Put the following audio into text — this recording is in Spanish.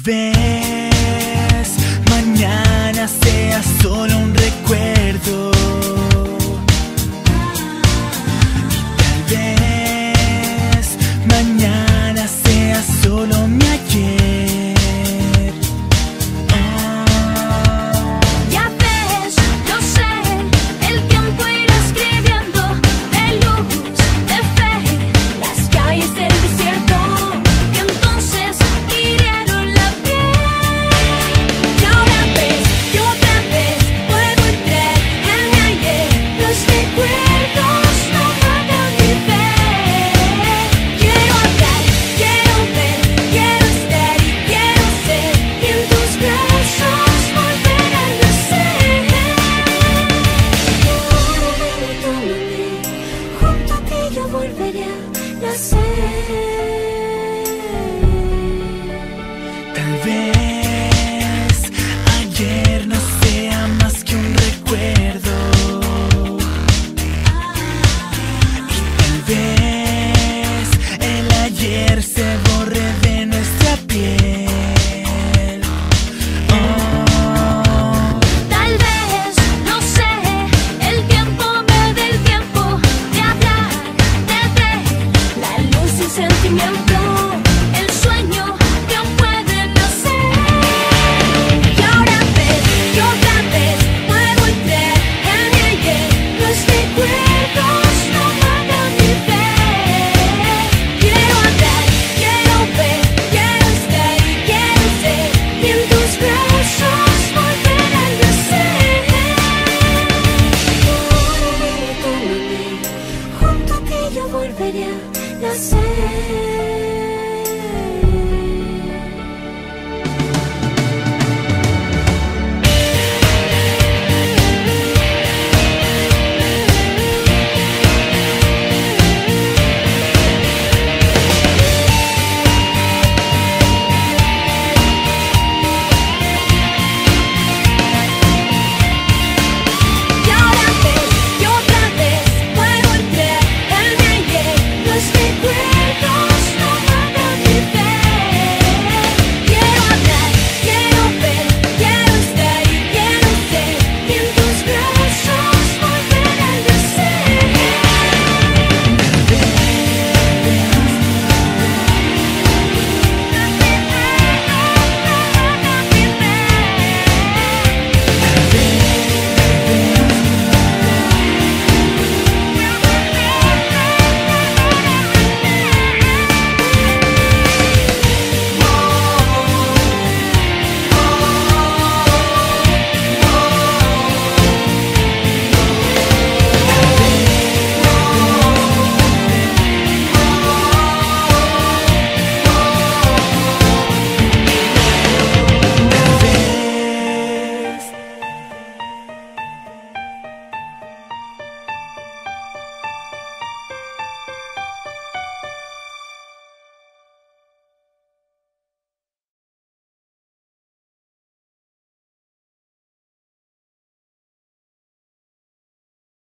vez mañana sea solo un recuerdo. Tal vez mañana sea solo mi ayer. Ya ves, yo sé, el tiempo irá escribiendo de luz, de fe, las calles del desierto que entonces hirieron la piel. Y ahora ves, que otra vez puedo entrar en mi ayer. Los recuerdos no pagan mi fe. Quiero hablar, quiero ver, quiero estar y quiero ser, y en tus brazos volver a nacer. Tómame, junto a ti yo volveré a nacer. Tal vez ayer no sea más que un recuerdo. Y tal vez el ayer se borre de nuestra piel. Tal vez, no sé, el tiempo me dé el tiempo de hablar, de ver la luz sin sentimiento, el sueño que aún puede nacer. Y ahora ves, que otra vez puedo entrar en mi ayer. Los recuerdos no pagan mi fe. Quiero hablar, quiero ver, quiero estar y quiero ser, y en tus brazos volver a nacer. Tómame, junto a ti yo volveré a nacer.